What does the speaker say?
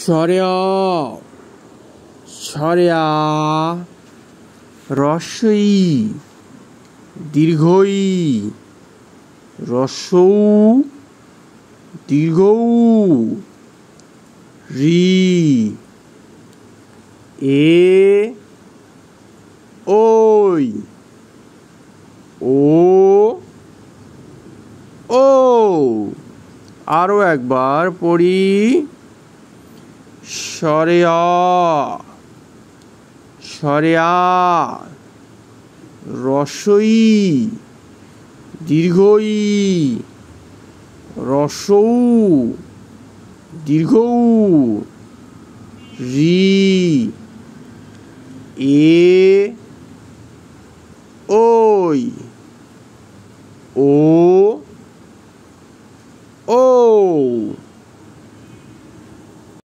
স্বরে স্বরে রস্বই দীর্ঘই রস্যৌ দীর্ঘৌ রি এ ওই ও ও আরো একবার পড়ি স্বরে স্বরে রস্বই দীর্ঘই রস্যৌ দীর্ঘৌ রি এ